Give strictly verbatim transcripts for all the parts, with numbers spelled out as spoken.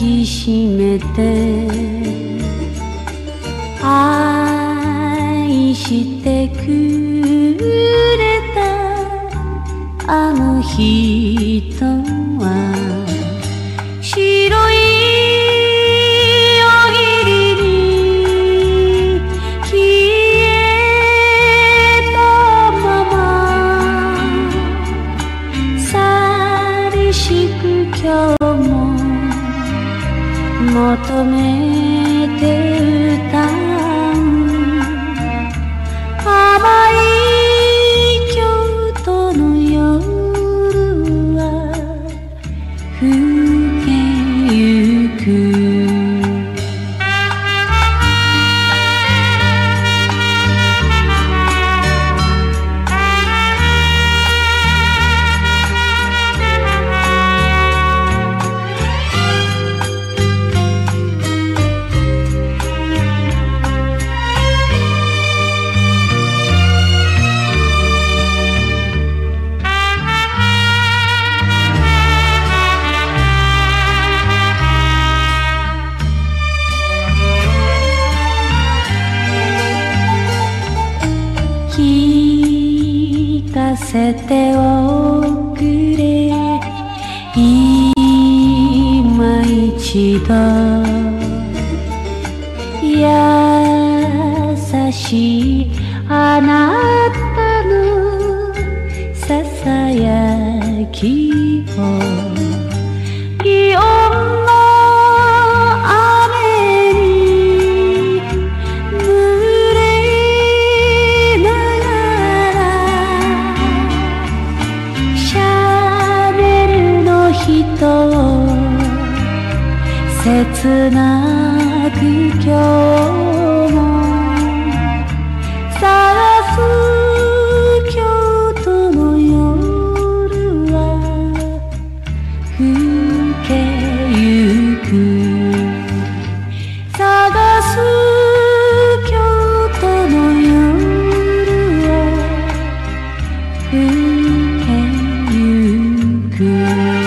きしめて愛してくれたあの人は白いおぎりに消えたまま寂しく今日も求めて歌う甘い京都の夜は更けゆく聞かせておくれ今一度優しいあなたのささやきを祇園の雨に濡れながらシャネルの人を切なく今日も探す京都の夜は更けゆく探す京都の夜は更けゆく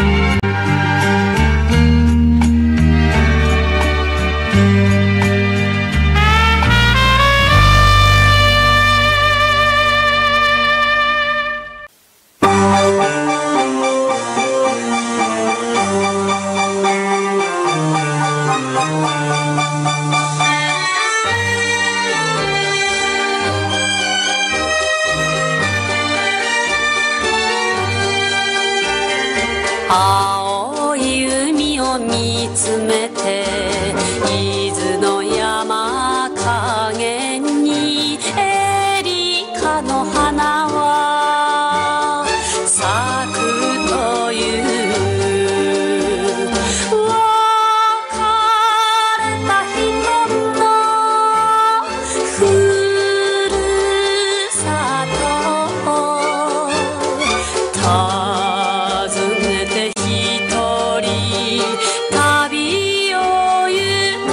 青い海を見つめて伊豆の山影にエリカの花は咲くという別れた人のふるさと訪ねて旅を行く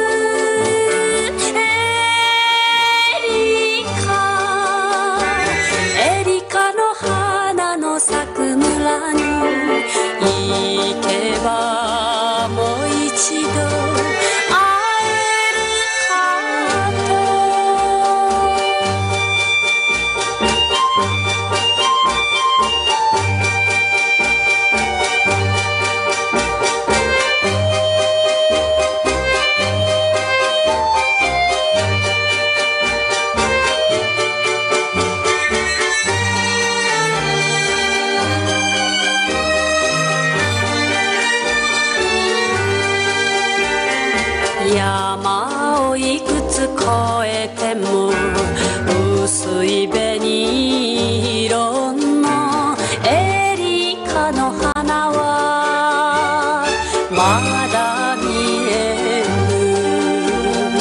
エリカエリカの花の咲く村に行けばもう一度会えるかと山をいくつ越えても薄い紅色のエリカの花はまだ見える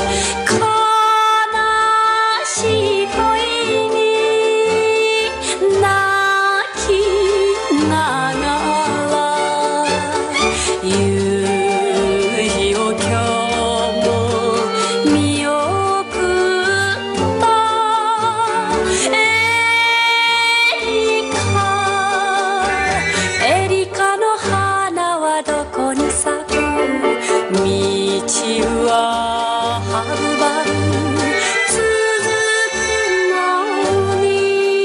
悲しい恋に泣きながら夕日を今日エリカの花はどこに咲くははるばる続くのに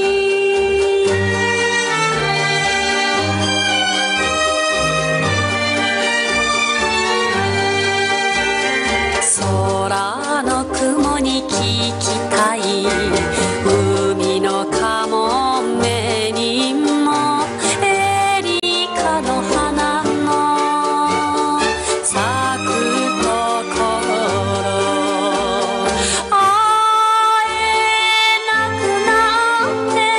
空の雲に聞きたい海のカモメにもエリカの花の咲くところ会えなくな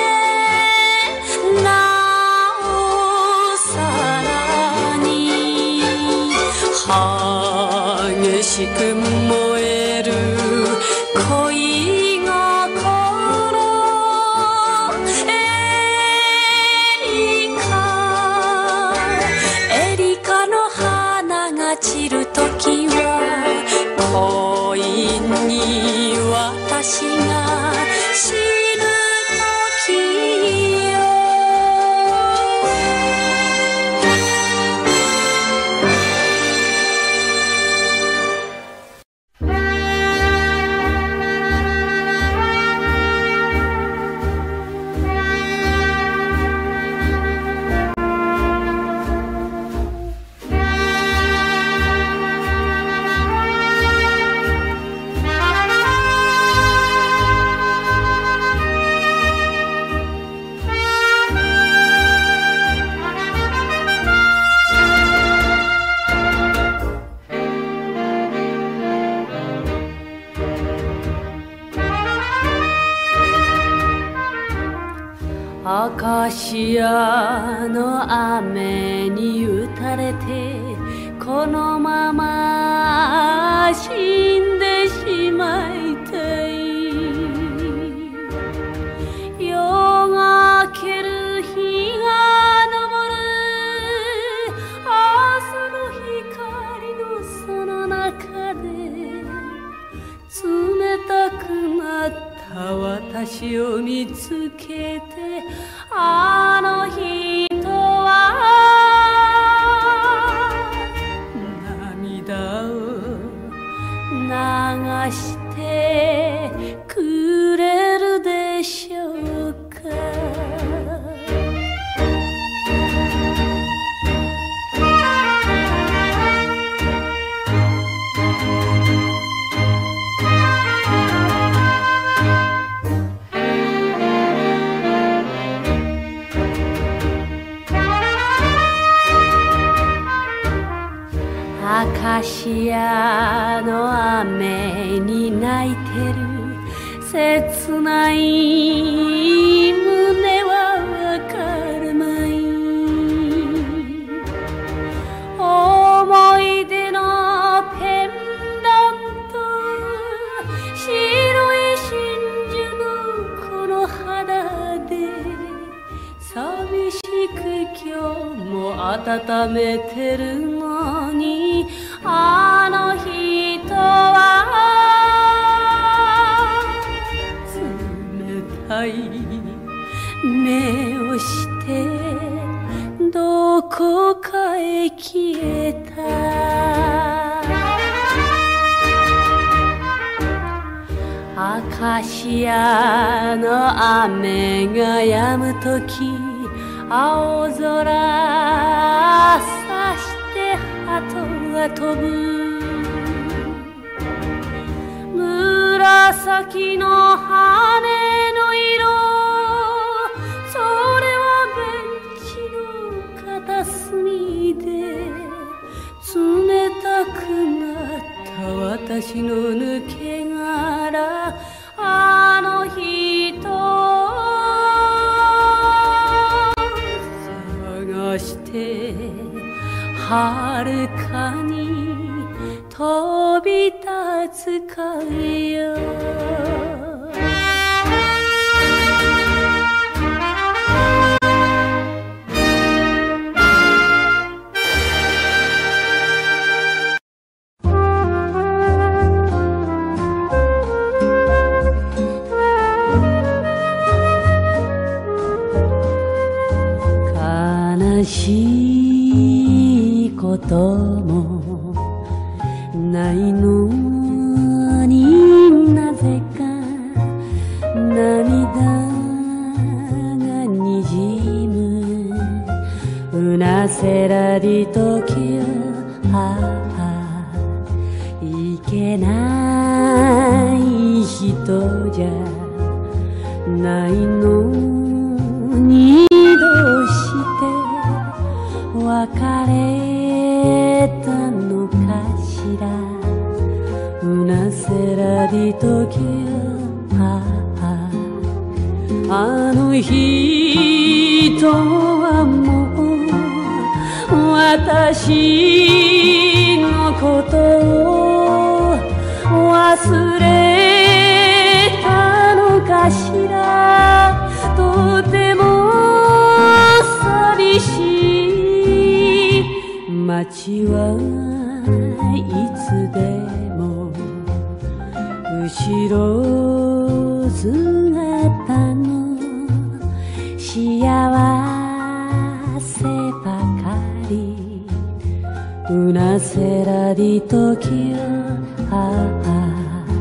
ってなおさらに激しく燃える恋心エリカエリカの花が散るときは恋に私が死ぬときよアカシアの雨に打たれてこのまま死んでしまいたい夜が明ける日が昇る朝の光のその中で冷たくなった私を見つけてあの人は涙を流してくれるでしょうかアカシアの雨に泣いてる切ない胸はわからない思い出のペンダント白い真珠のこの肌で寂しく今日も温めてるのにあの人は冷たい目をしてどこかへ消えたアカシアの雨が止むとき青空さして鳩が飛ぶ紫の羽の色それはベンチの片隅で冷たくなった私の抜け殻あの人探して遥かに飛び立つ海よ悲しいこともないのになぜか涙がにじむうなせらりときよああいけない人じゃないのにどうして別れたのかしらうなせらりときよあああの人はもう私のことを忘れたのかしらとても寂しい街はいつでも後ろ姿の幸せばかりうなせらりときよああ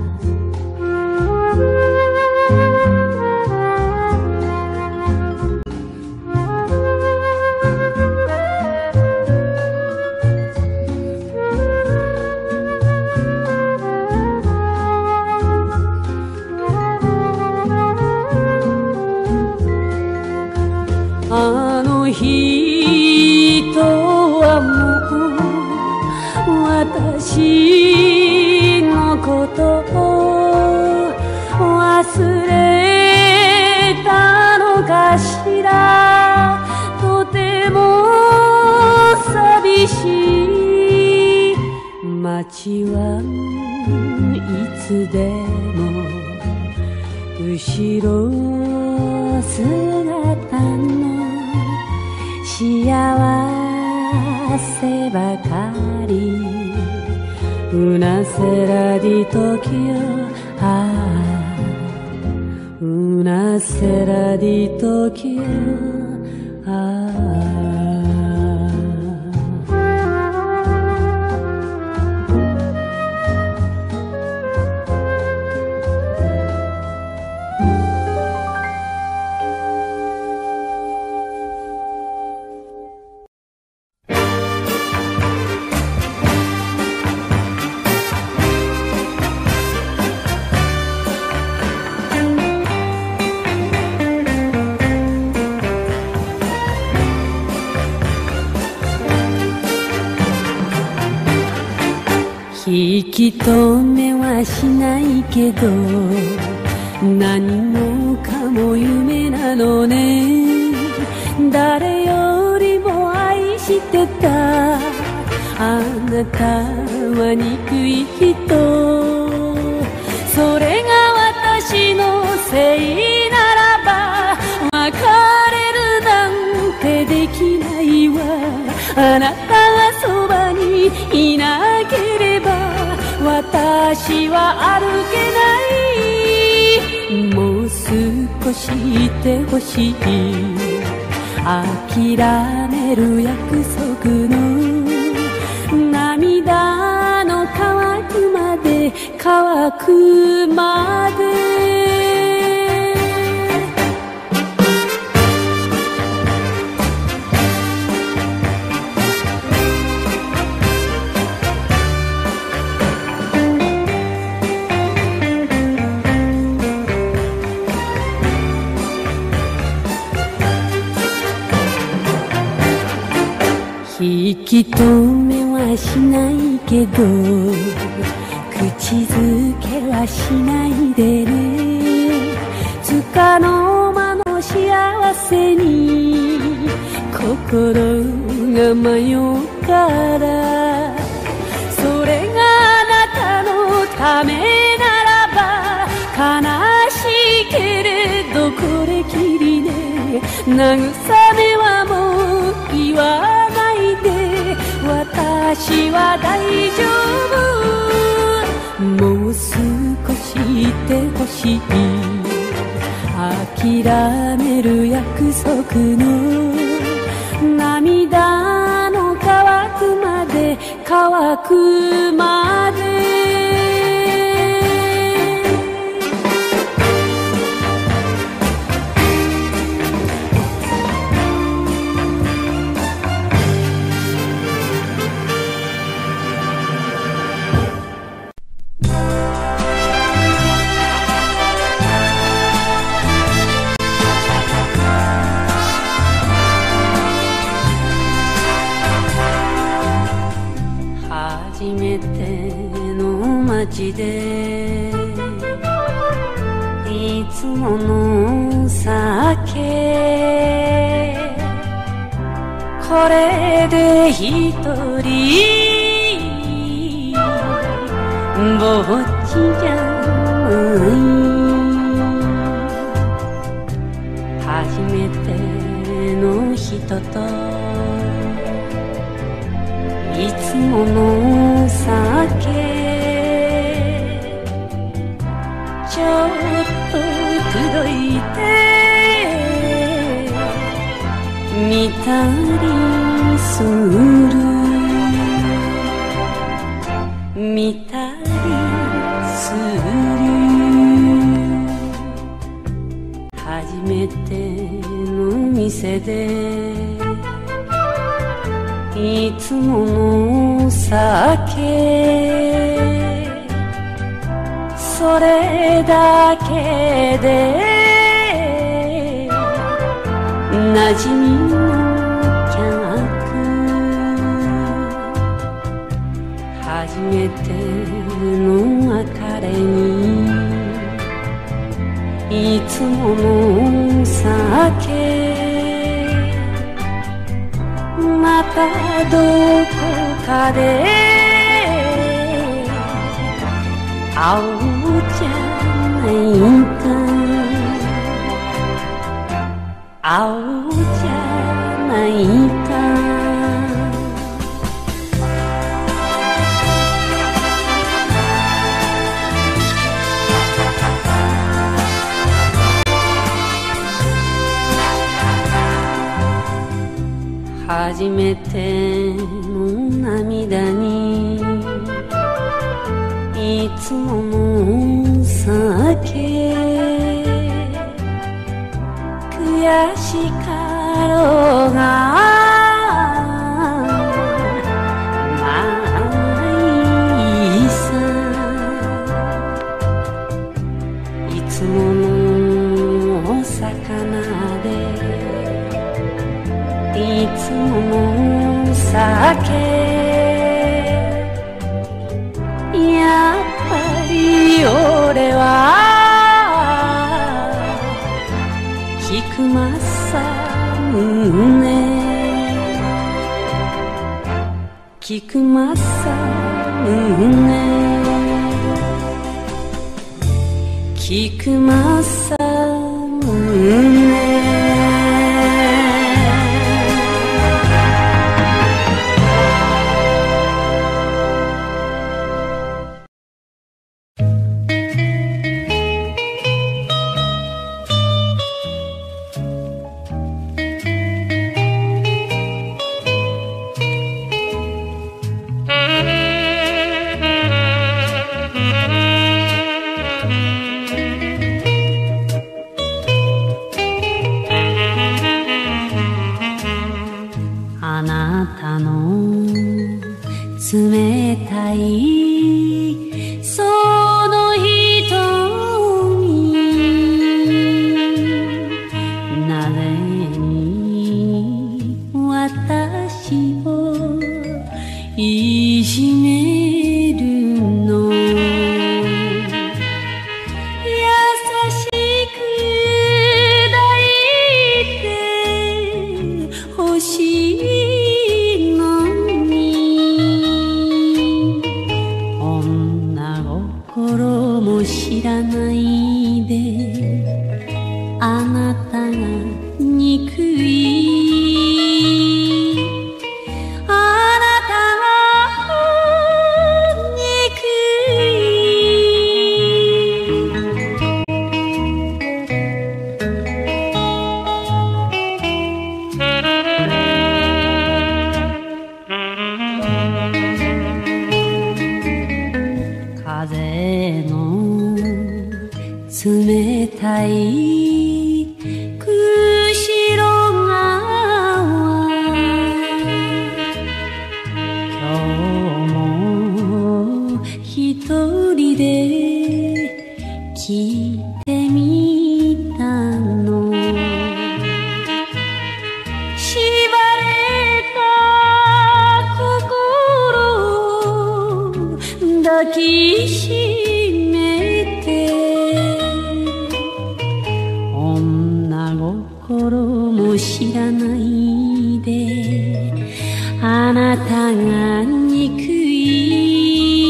あの人はもう私のことを忘れたのかしらとても寂しい街はいつでも後ろ姿の幸せばかりうなせらりときよああうなせらりときよああ引き止めはしないけど何もかも夢なのね誰よりも愛してたあなたは憎い人それが私のせいならば別れるなんてできないわあなたがそばにいなければ私は歩けないもう少しいてほしい諦める約束の涙の乾くまで乾くまで引き止めはしないけど口づけはしないでねつかの間の幸せに心が迷うからそれがあなたのためならば悲しいけれどこれきりね慰めはもう言わないで私は大丈夫もう少しいてほしい諦める約束の涙の乾くまで乾くまで初めての街でいつもの酒これで一人ぼっちじゃない初めての人といつもの酒ちょっと口説いてみたりするみたりする初めての店でいつもの酒それだけで馴染みの客初めての別れにいつもの酒またどこかで会おうじゃないか会おうじゃないか初めての涙にいつもの酒悔しかろうがまあいいさいつものお魚でいつもの酒やっぱり俺は菊正宗菊正宗菊正宗あなたの冷たいその瞳なぜに私をいじめるの優しく抱いてほしい心も知らないであなたが憎いあなたが憎いたい釧路川今日も一人で来てみたの縛れた心抱きしめて女心も知らないであなたが憎い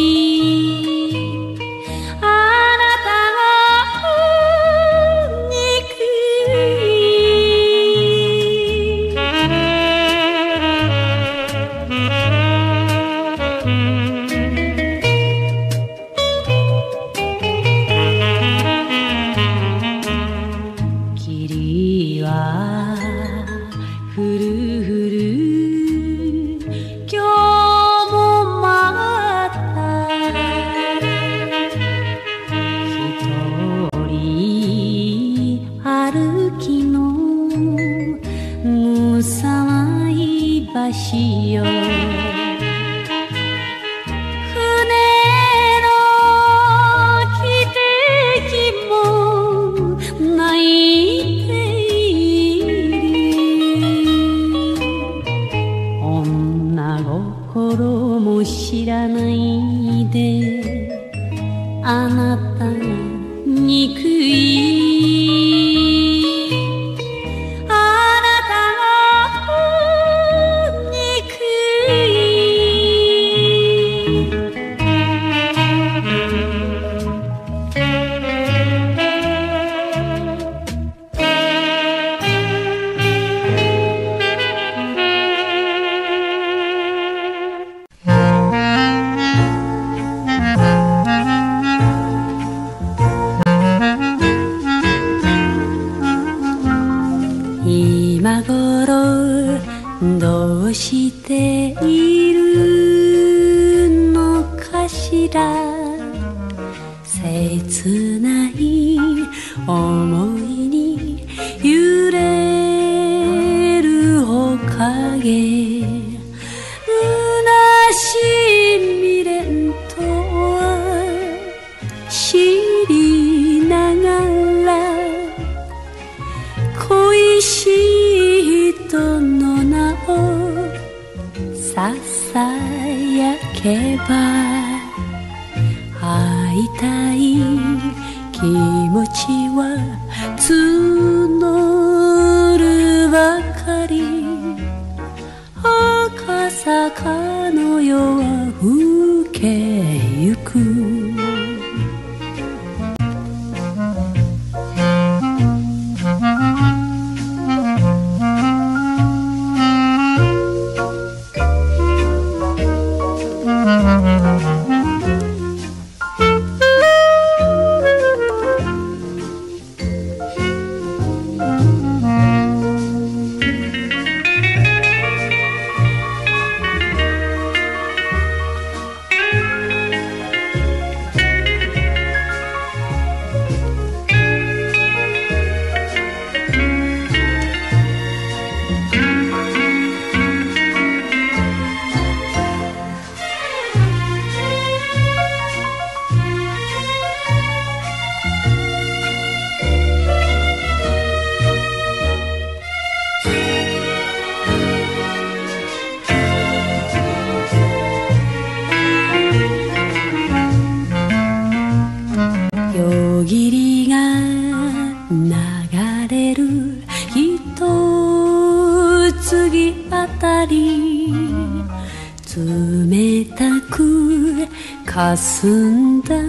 霞んだ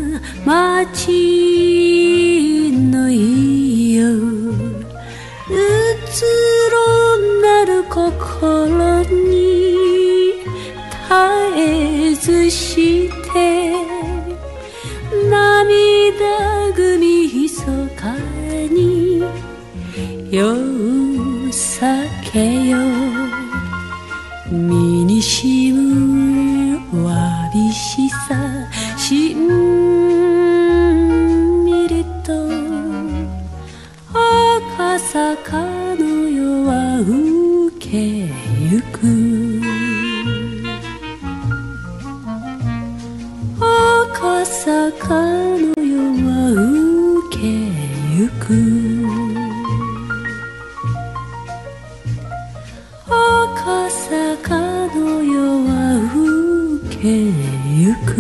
街の夜うつろなる心に絶えずして涙ぐみひそかに夜酒よ身にしむわびしさしんみりと坂の夜は更けゆく赤坂の夜は更けゆく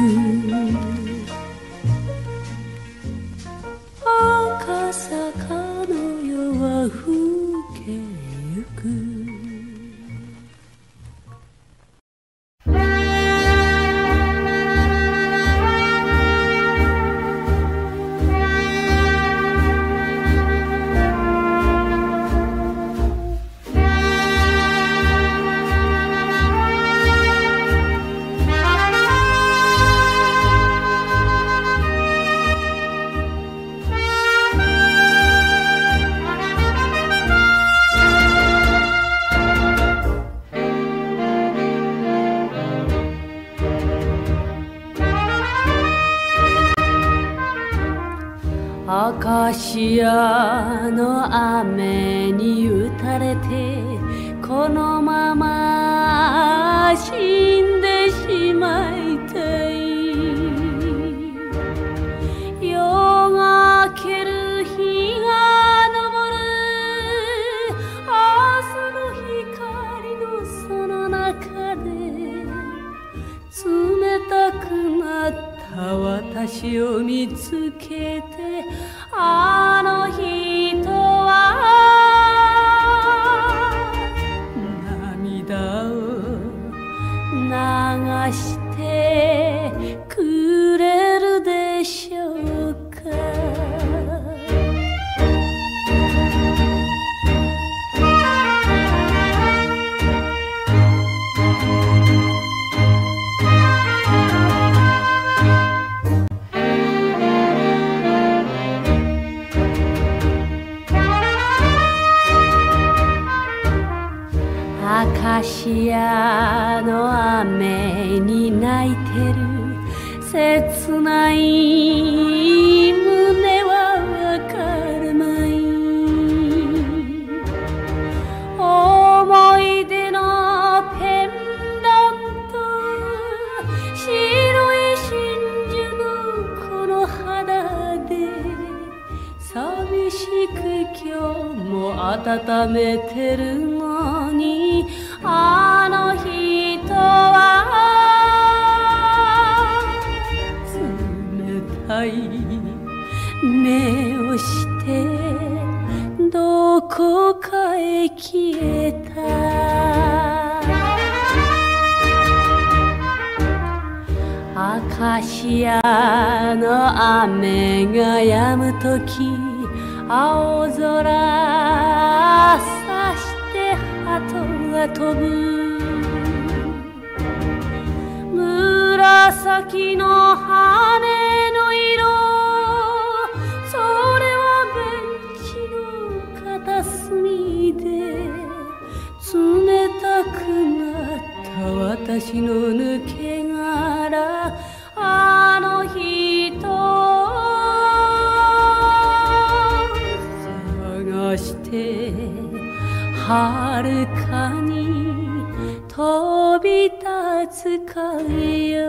赤坂の夜は更けゆくアカシアの雨に打たれてこのまま死んでしまいたい夜が明ける日が昇る朝の光のその中で冷たくなった私を見つけてあの人は涙を流してくれるでしょうかアカシアの雨に泣いてる切ない胸はわからない思い出のペンダント白い真珠のこの肌で寂しく今日も温めてるのにあの人は冷たい目をしてどこかへ消えたアカシアの雨が止むとき青空さして鳩が飛ぶ紫の羽の色それはベンチの片隅で冷たくなった私の抜け殻あの人探して遥かに飛び立つ影よ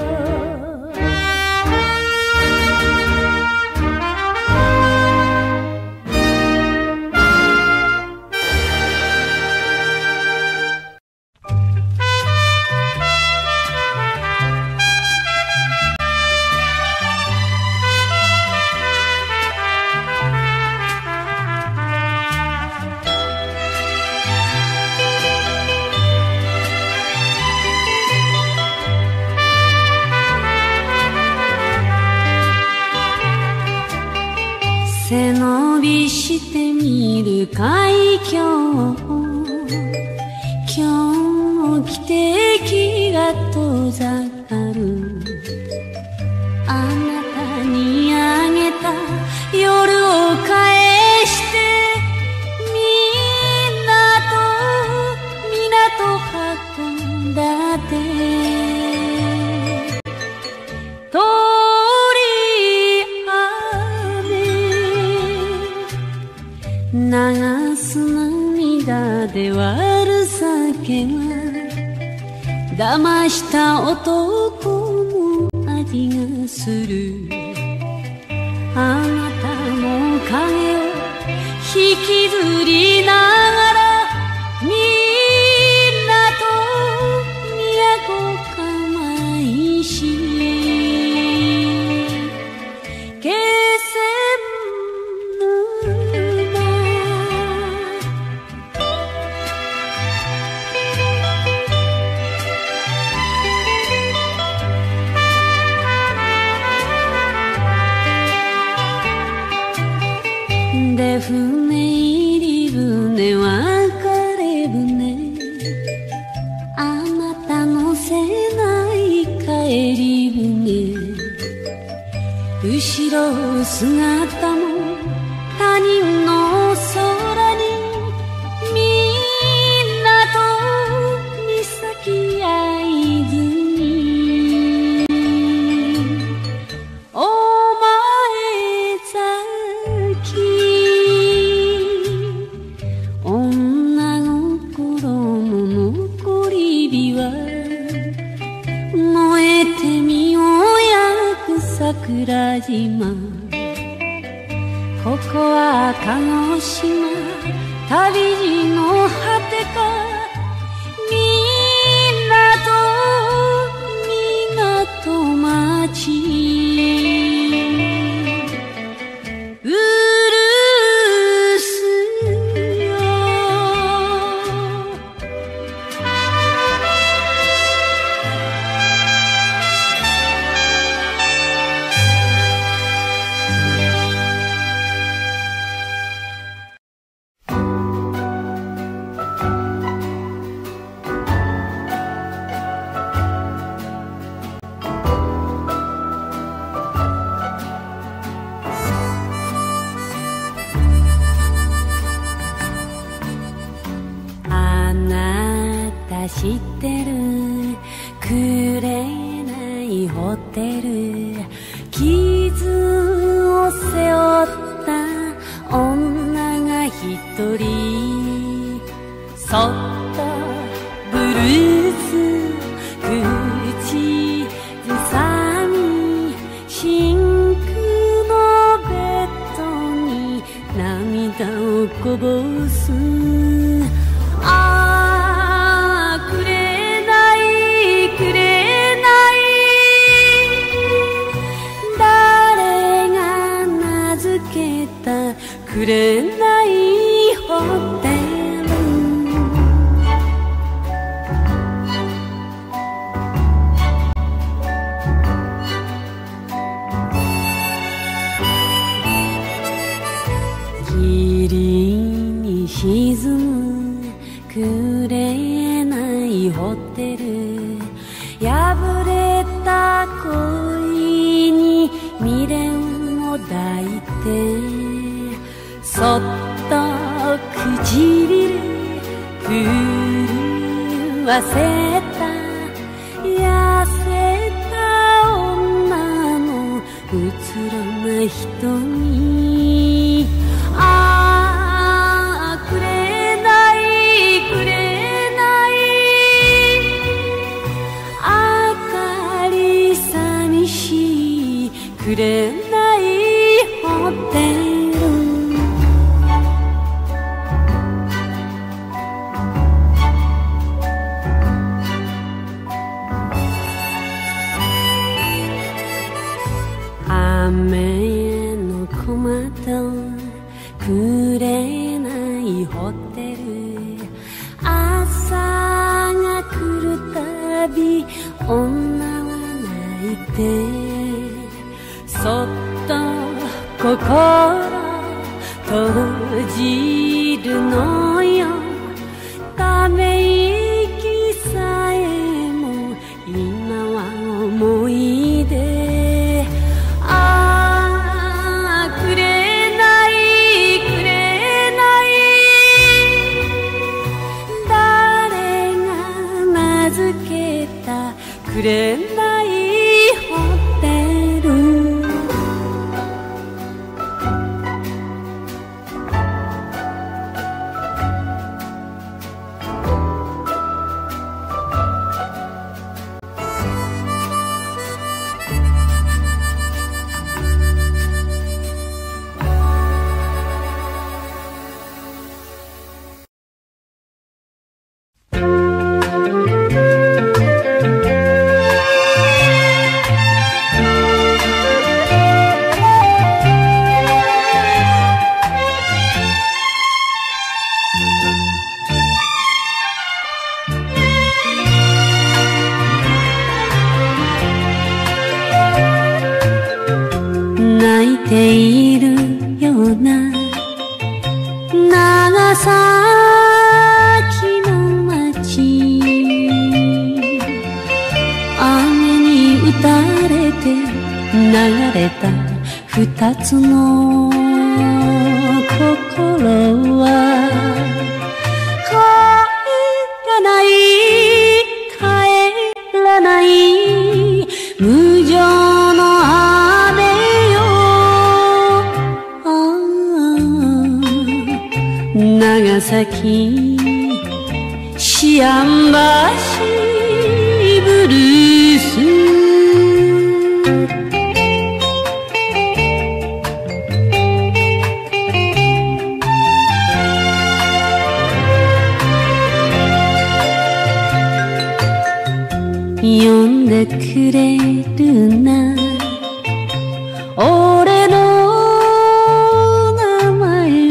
背伸びしてみる海峡今日も汽笛が遠ざかるあなたにあげた夜を返して港運ん通り雨流す涙で割る酒は騙した男もあじがする。あなたの影を引きずりながらみんなと都構いし気仙沼で船入り船は枯れ船あなたのせない帰り船後ろ姿も他人の空にみんなと岬合図にお前崎女心の残り火は燃えてみようやく桜島ここは鹿児島旅路の果てかみんなと港町うるすよあなた知ってるくれないホテル傷を背負った女が一人そっとブルース口ずさみシンクのベッドに涙をこぼすああくれないくれない誰が名付けたくれないホテル霧に沈むくれないホテル破れた恋に未練を抱いてそっと唇震わせた痩せた女のうつろな瞳ああくれないくれない明かり寂しいくれないホテル雨の小窓くれないホテル朝が来るたび女は泣いてそっと心閉じるのよため息さえも今は思い出くれないホテル打たれて流れた二つの心は帰らない帰らない無情の雨よ。ああ長崎思案橋ブルース。呼んでくれるな俺の名前を。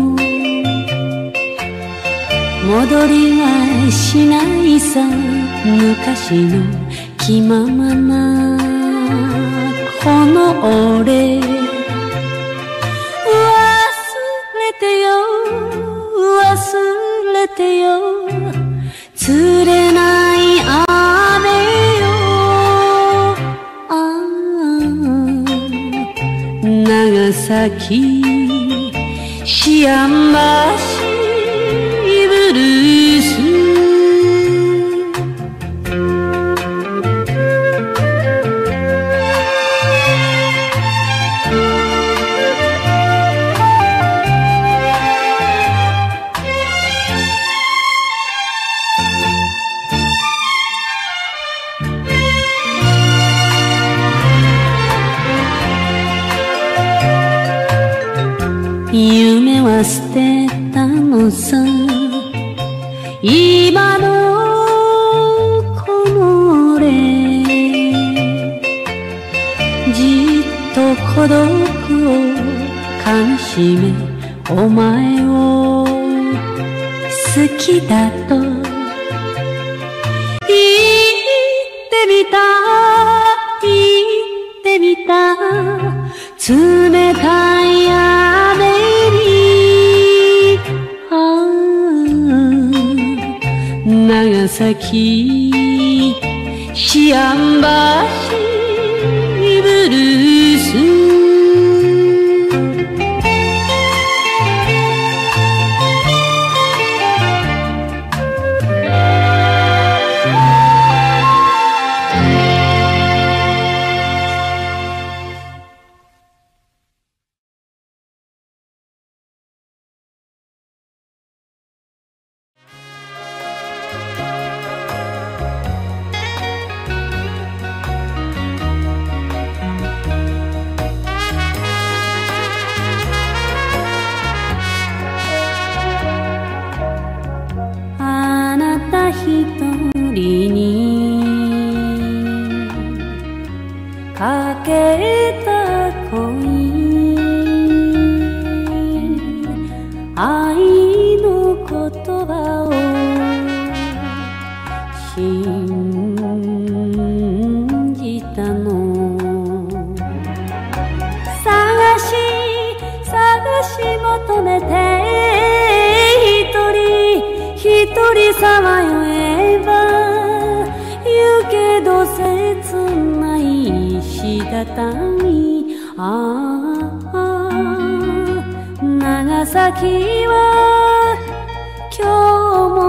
戻りはしないさ昔の気ままなこの俺。忘れてよ忘れてよ釣れない雨よ。ああ長崎思案橋ブルース。夢は捨てたのさ今のこの俺。じっと孤独をかみしめお前を好きだと言ってみた言ってみた。冷たい雨にああ長崎思案橋ブルース。一人にかけた恋愛の言葉を信じたの。探し探し求めて一人一人さまよえば言うけど切ない石畳。ああ長崎は今日も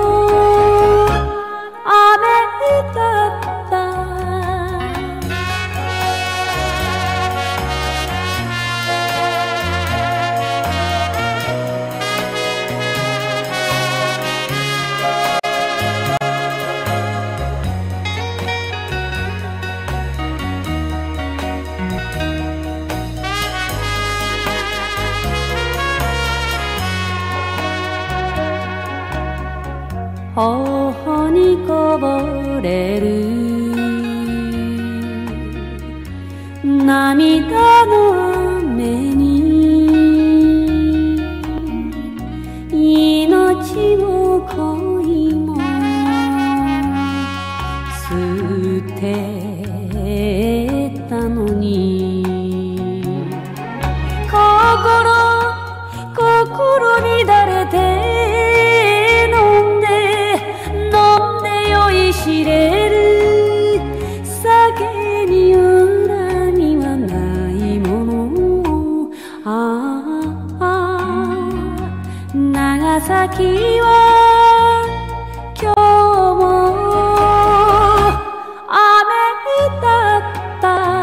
雨だった。頬にこぼれる涙の雨に命も恋も捨てたのに心心乱れて知れる酒先は今日も雨だった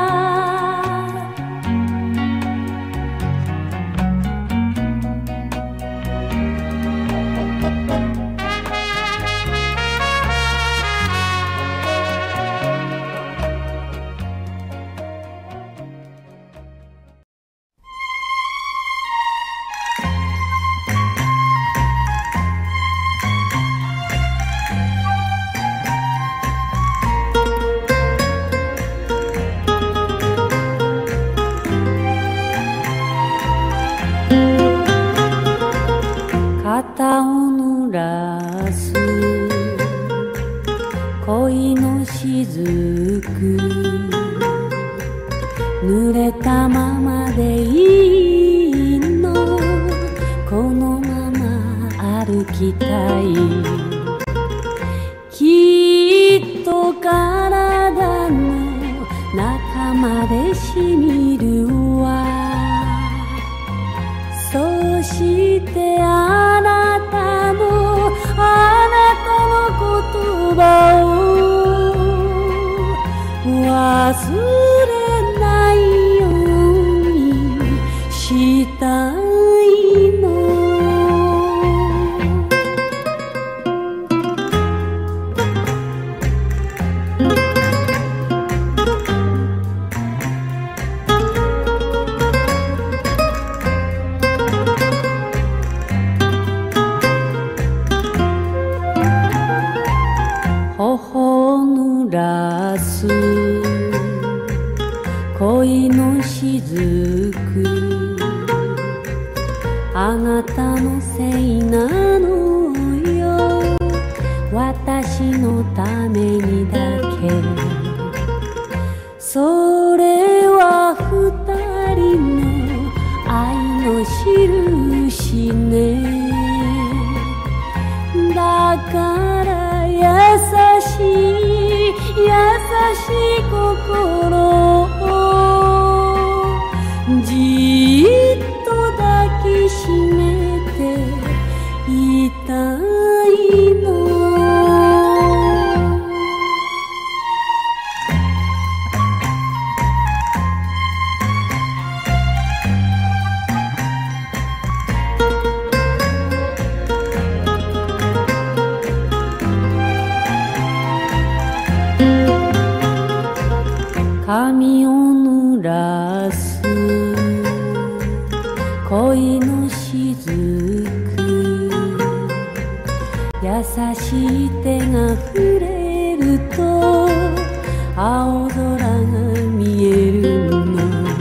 肩を濡らす恋の雫濡れたままでいいのこのまま歩きたいきっと体の中までしみるわそしてあなたのあなたの言葉を忘れないようにしたいの頬を濡らす恋の雫あなたのせいなのよ私のためにだけそれは二人の愛の印ねだから優しい優しい心をじっと抱きしめていたいの髪を濡らす恋の雫優しい手が触れると青空が見えるの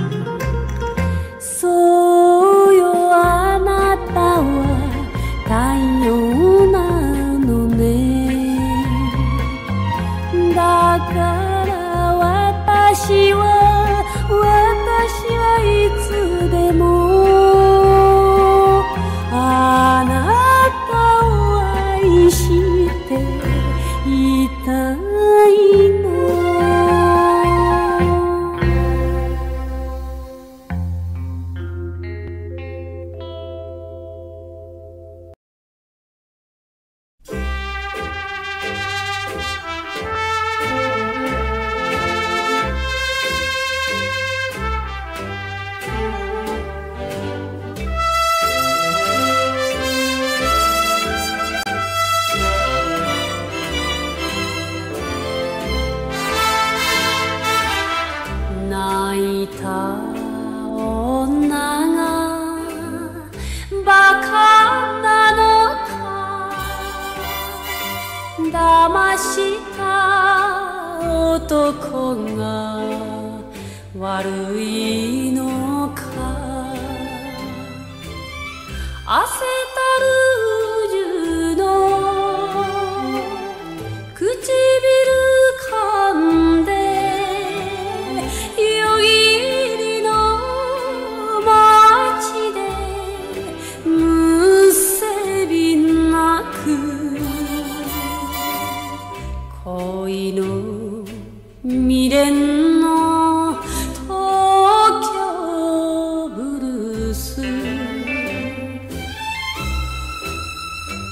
そうよあなたは太陽なのねだから私は私はいつでもあなたを愛していたいの泣いた女がバカなのか騙した男が悪いのか汗たるじゅの唇噛んで恋の未練の東京ブルース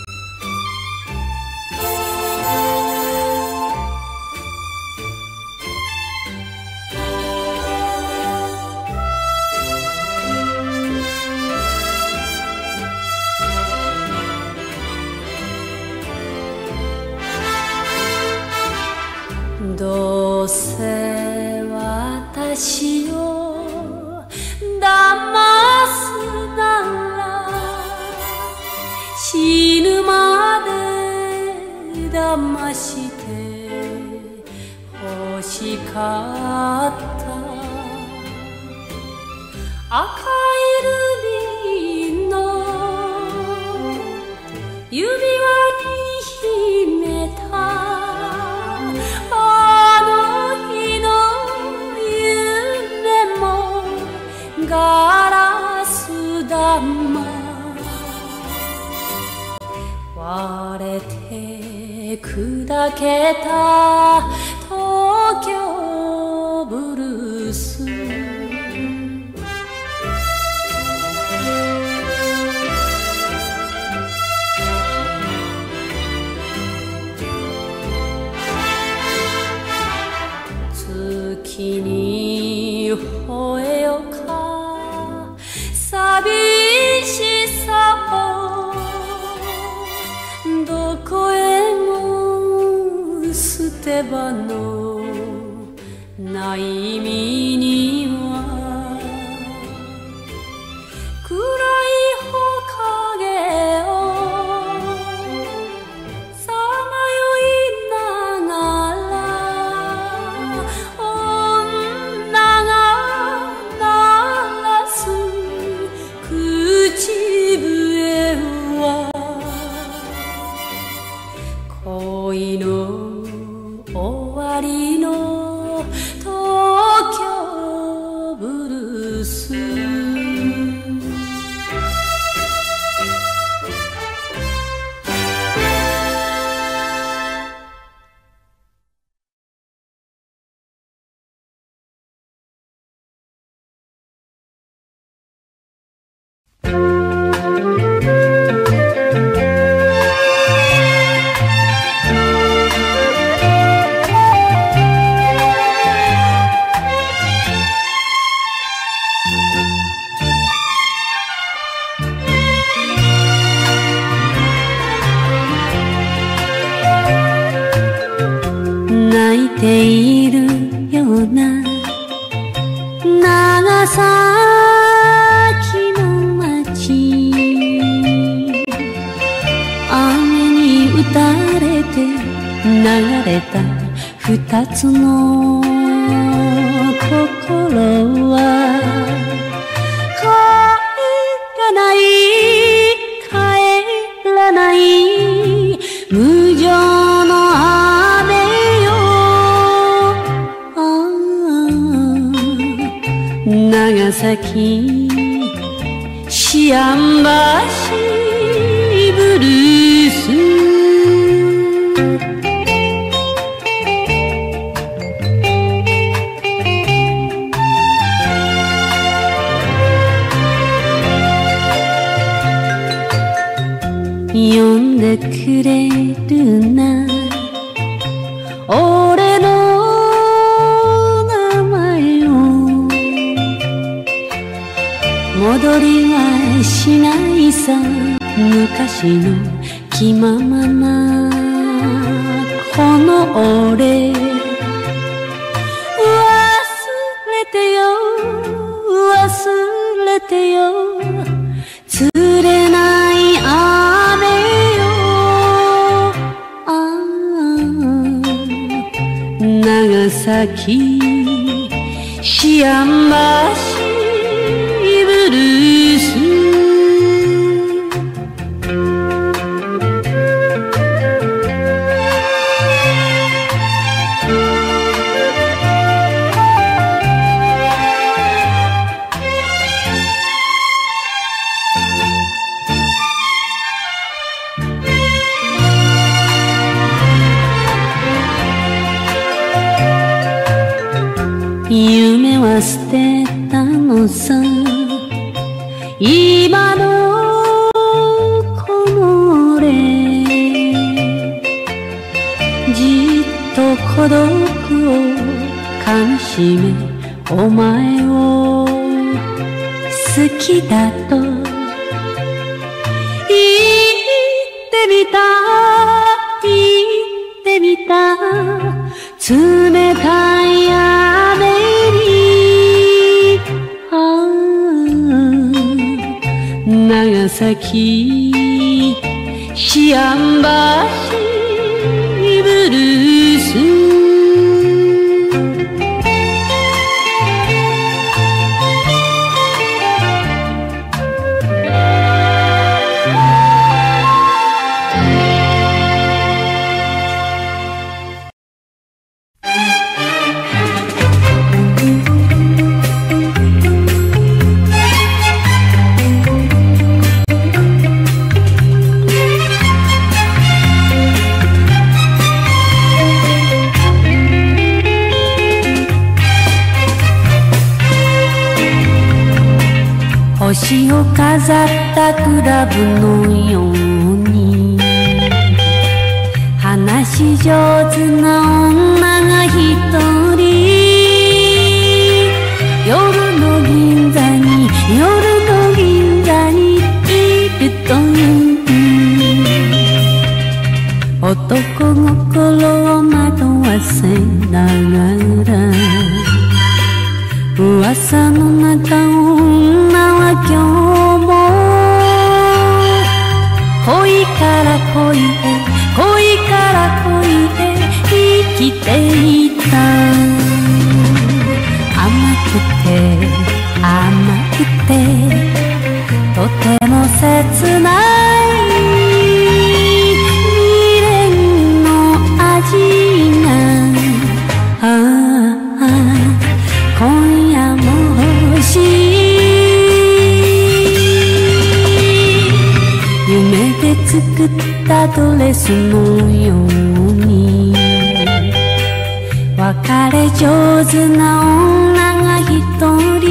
私を騙すなら死ぬまで騙して欲しかった赤いルビーの指輪に秘めたあの日の夢もガラス玉割れて砕けた東京ブルース月に吠えよか寂しさをどこへも捨て場のない身には暗い木陰をさまよいながら女が鳴らす口笛は恋の終わりの東京ブルース泣いているような長崎の街雨に打たれて流れた二つの心は帰らない帰らない無情の雨長崎シアン橋ブルース呼んでくれるな俺の名前を戻りはしないさ昔の気ままなこの俺忘れてよ忘れてよ釣れない雨よああ長崎シアン橋ブルース夢は捨てたのさ今のこの俺じっと孤独を噛みしめお前を好きだと言ってみた言ってみた冷たい雨に崎シアン橋ブルース星を飾ったクラブのように話し上手な女が一人夜の銀座に夜の銀座にいるという男心を惑わせながら噂の中女は今日も恋から恋へ恋から恋へ生きていた甘くて甘くてとても切ない未練の味がああ今夜も欲しい夢で作ったドレスのように別れ上手な女が一人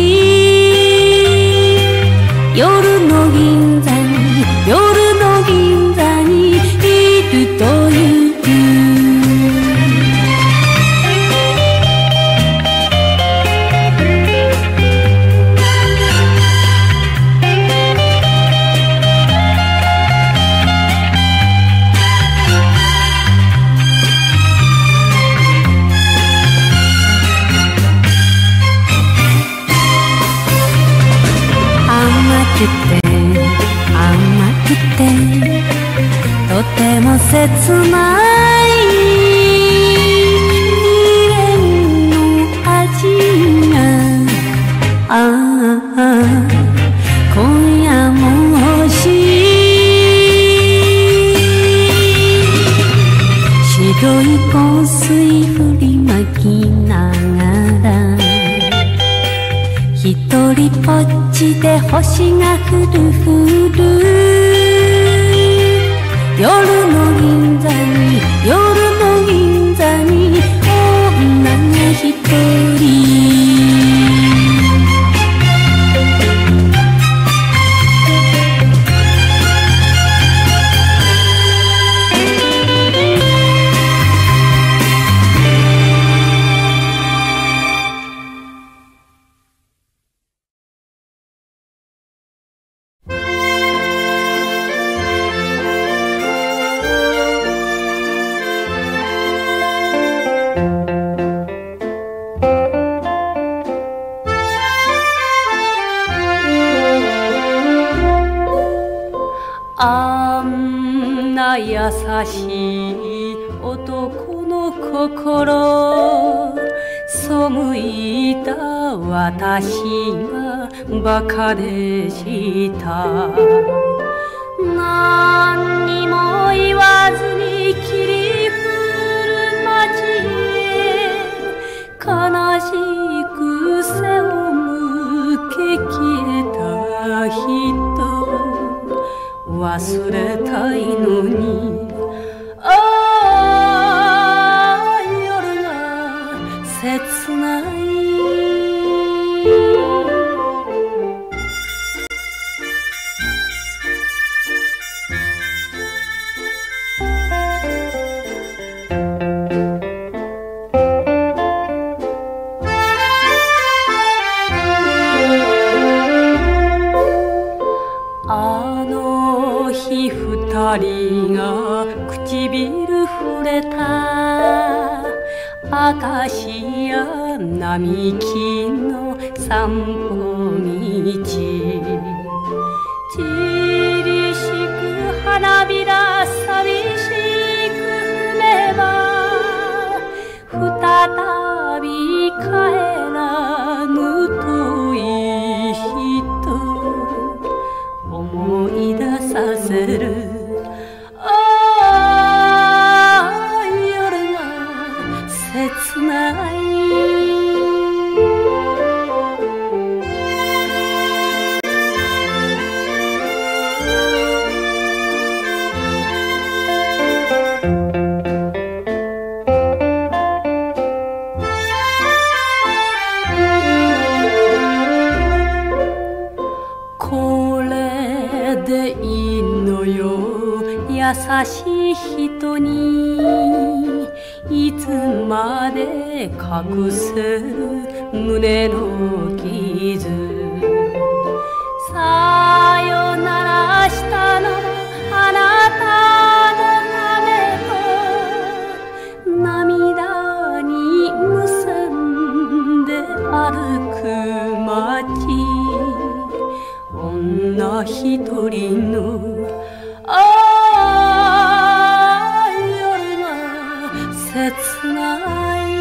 夜の銀座に夜の銀座にいるという甘くてとても切ない未練の味がああ今夜も欲しい白い香水振りまきながら一人ぽっちで星がふるふる夜の銀座に夜の銀座に女が一人あんな優しい男の心背いた私がバカでした何にも言わずに切り振る街へ悲しく背を向け消えた人忘れたいのにああ夜が切ないあの日二人が唇触れたアカシア並木の散歩道花びら寂しく踏めば再び帰らぬといい人思い出させるああ夜が切ない優しい人にいつまで隠せる胸の傷さよならしたのあなたのためと涙に結んで歩く街女一人のああ夜が切ない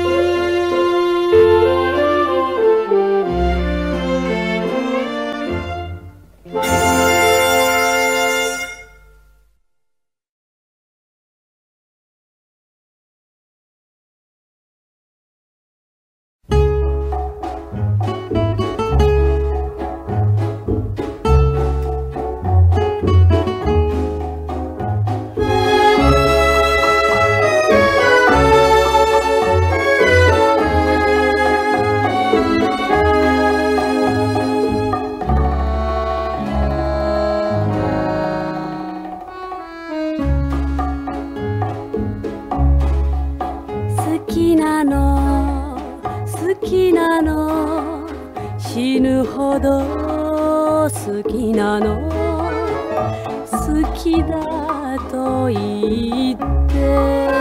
死ぬほど好きなの好きだと言って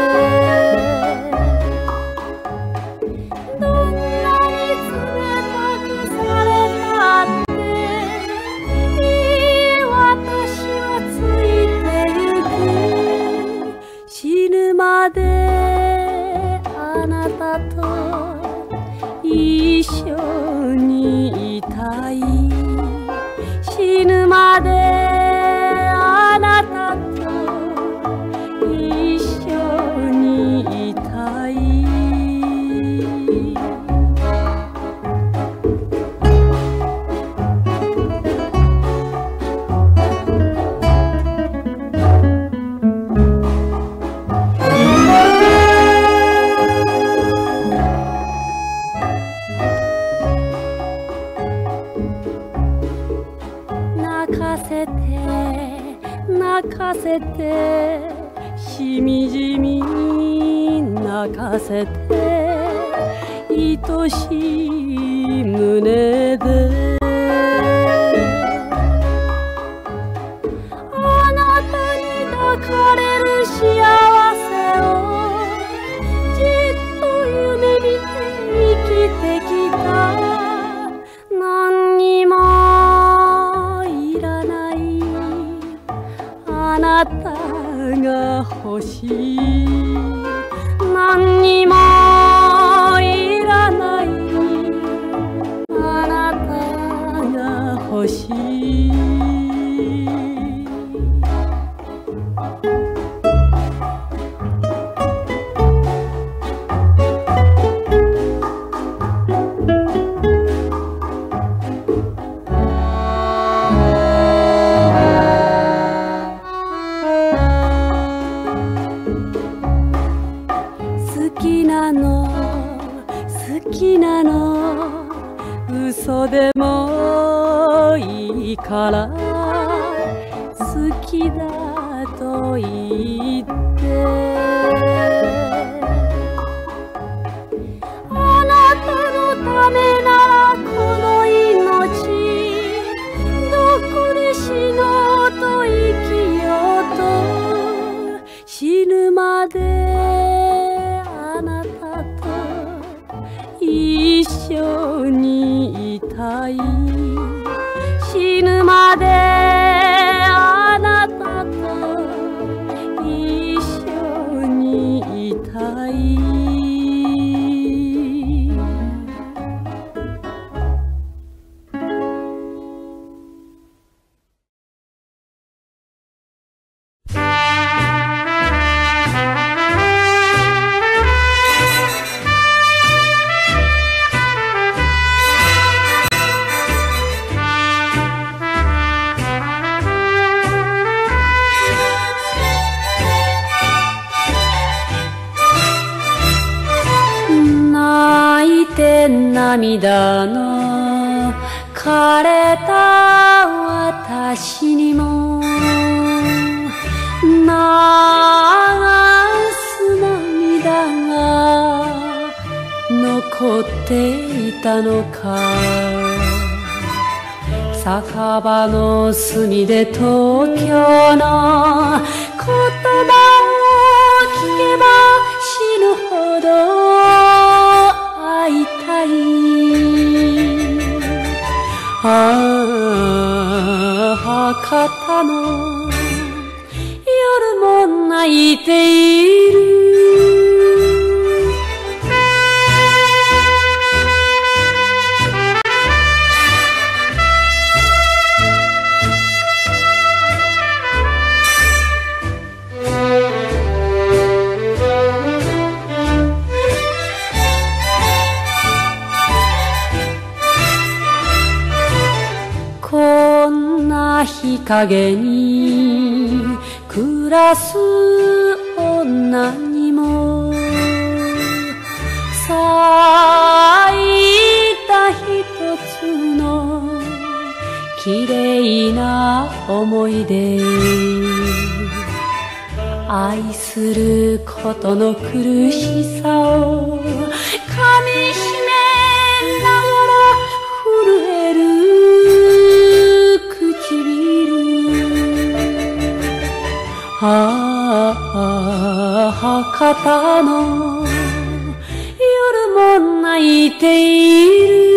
どんなに冷たくされたっていい私はついてゆく死ぬまであなたと一緒にいたい死ぬまであなたと一緒にいたい泣かせてしみじみ泣かせて愛しい胸であなたに抱かれる幸せをじっと夢見て生きてきた何にもあなたが欲しい何にもいらないあなたが欲しい好きなの嘘でもいいから好きだと言ってあなたのためならこの命どこで死のうと生きようと死ぬまであなたと一緒にいたい死ぬまであなたと涙の枯れた私にも流す涙が残っていたのか。酒場の隅で東京の言葉を聞けば死ぬほど会いたい。ああ、博多の夜も泣いている。こんな日陰に暮らす女にも咲いた一つの綺麗な思い出。愛することの苦しさを噛みしめながら震える唇。ああ、博多の夜も泣いている。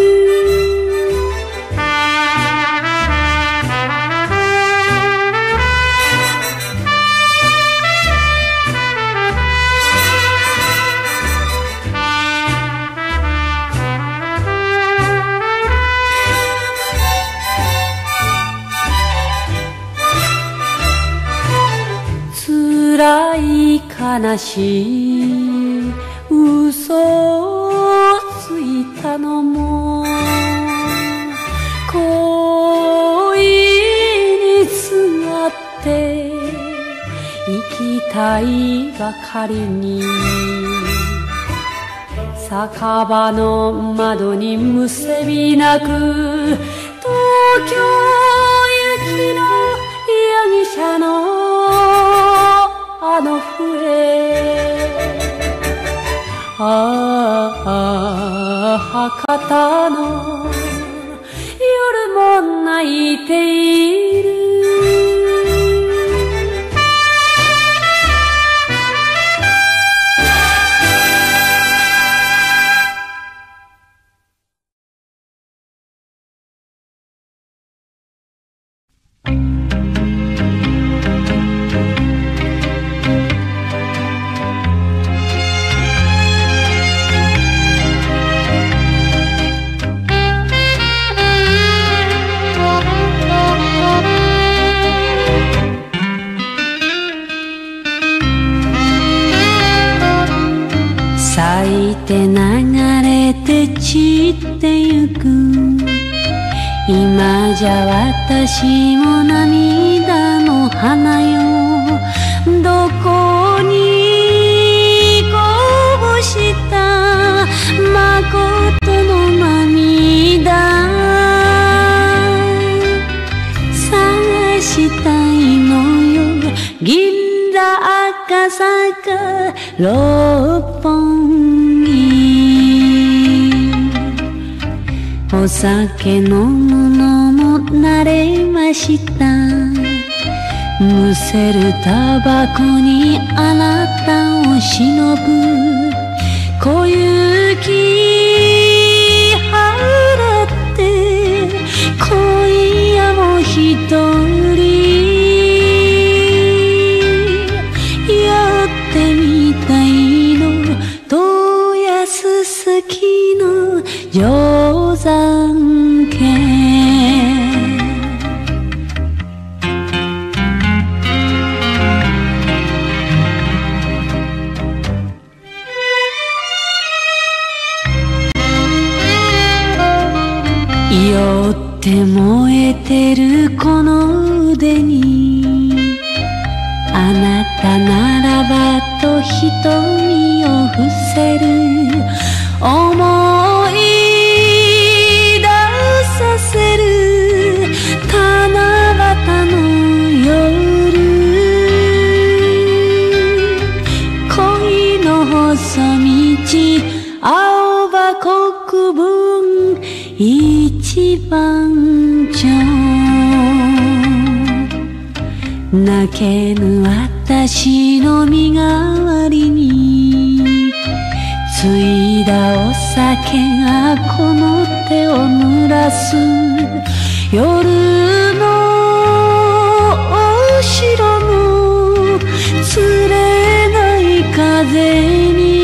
辛い悲しい嘘をついたのも恋にすがって生きたいばかりに。酒場の窓にむせび泣く東京行きの容疑者のあの笛。ああ、博多の夜も泣いている。咲いて流れて散ってゆく。今じゃ私も涙の花よ。どこにこぼした誠の涙。探したいのよ銀座赤坂六本木。お酒飲むのも慣れました。むせるタバコにあなたを忍ぶ。小雪払って今夜も一人寄ってみたいの。豊安好きの定山家。酔って燃えてるこの腕にあなたならばと瞳を伏せる想い一番上泣けぬ私の身代わりについだお酒がこの手を濡らす夜のお城のつれない風に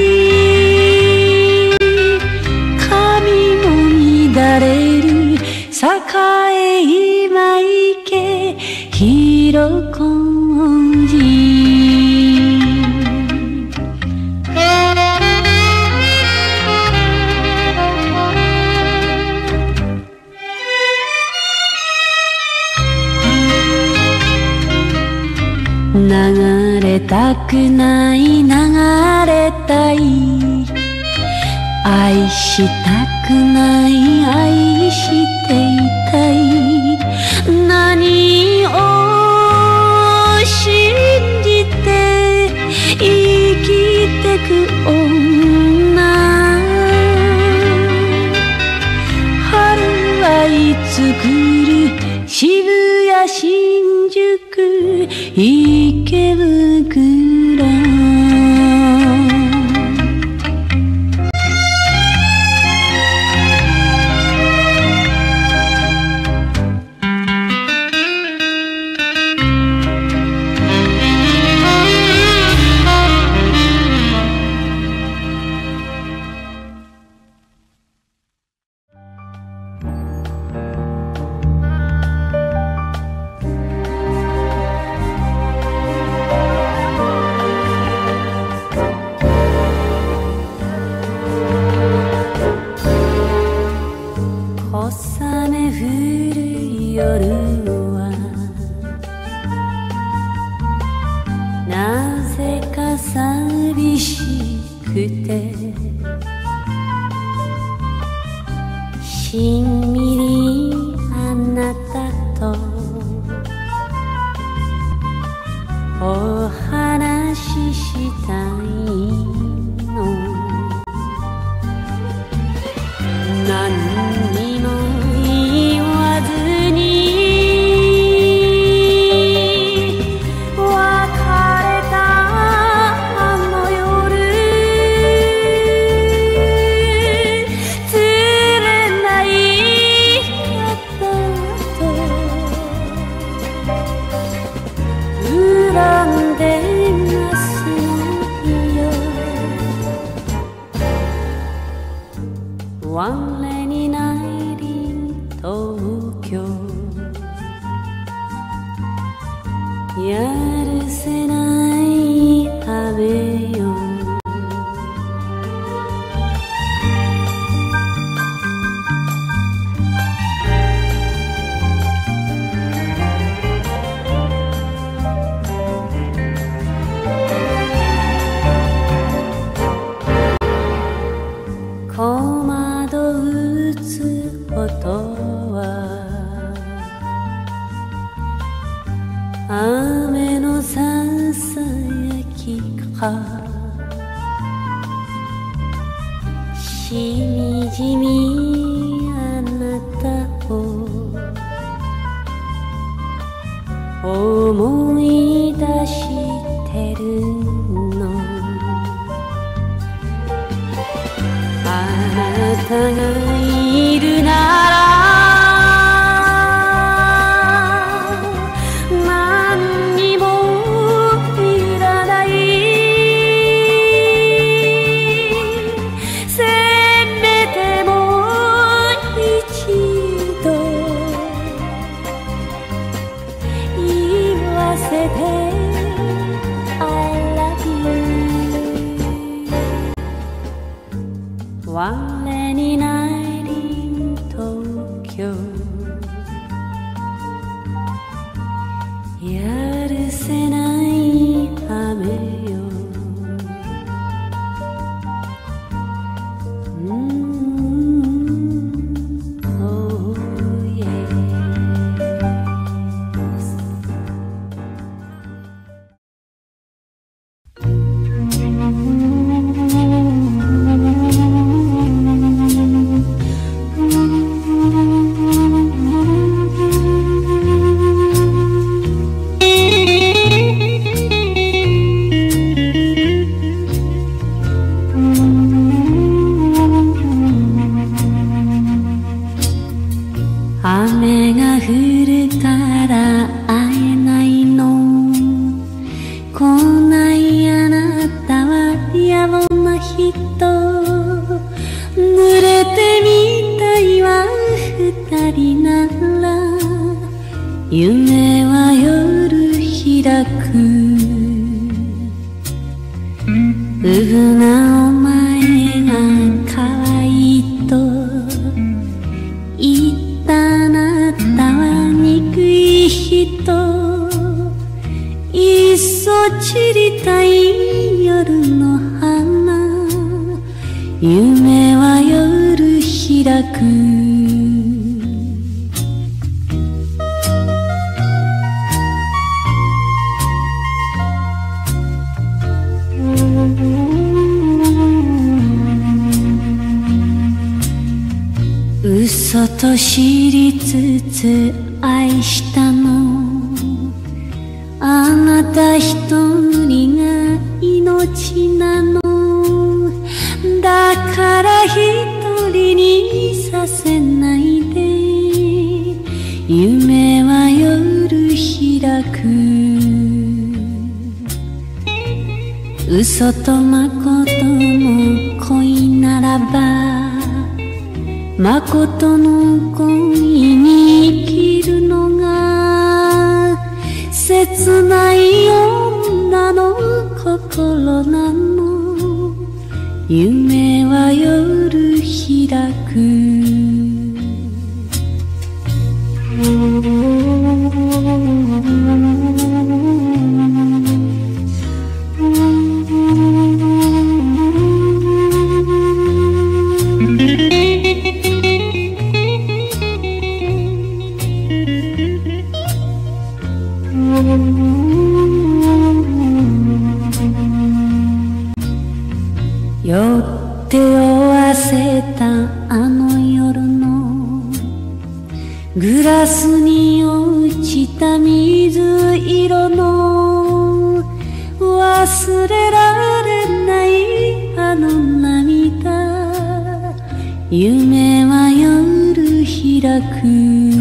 髪も乱れる栄今池広小路流れたくない流れたい愛したくない愛していたい何を信じて生きてく女春はいつ来る渋谷新宿池袋しんみりあなたとお話ししたいの何にも言わずに別れたあの夜つれない方と恨んでますよ我にない東京やるせない雨よ小窓打つ音は雨のささやきかしみじみあなたを思い出してるのあなたがいるなら何にもいらないせめても一度言わせて我にない来るから会えないの。来ないあなたは野暮な人。濡れてみたいわ二人なら。夢は夜開く。うぶなお前が可愛いと言ったあなたは憎い人。いっそ散りたい夜の花。夢は夜開く。嘘と知りつつ愛したの。あなた一人が命なの。だから一人にさせないで。夢は夜開く。嘘と誠の恋ならば、誠の恋に生きるのが切ない女の心なの。夢は夜開く。酔って酔わせたあの夜のグラスに落ちた水色の忘れられないあの涙。夢は夜開く。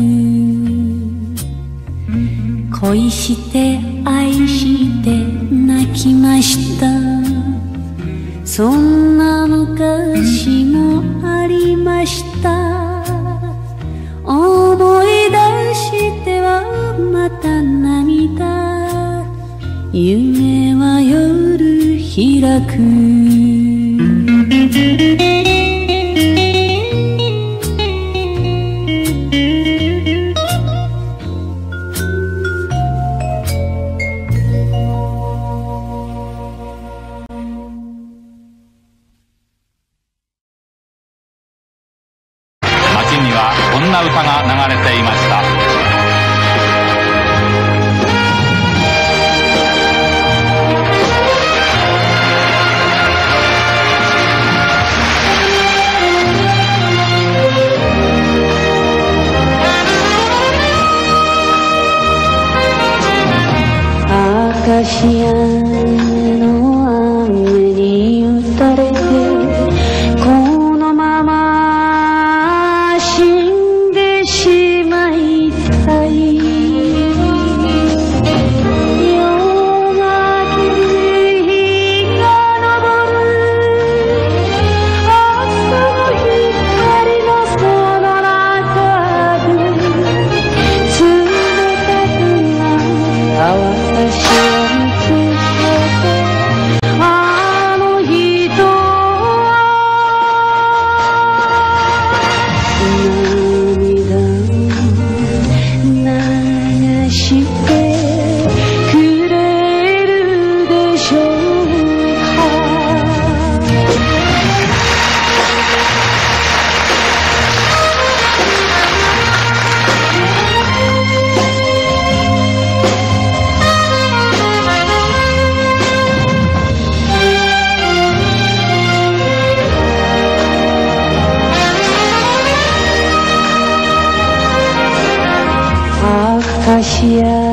恋して愛して泣きました。そんな昔もありました。思い出してはまた涙。夢は夜開く。 こんな歌が流れていました。 アカシアの雨に打たれてこのまま死んでしまいたい。夜がけ日が昇る朝の光のその中で冷たくなる淡さしアカシア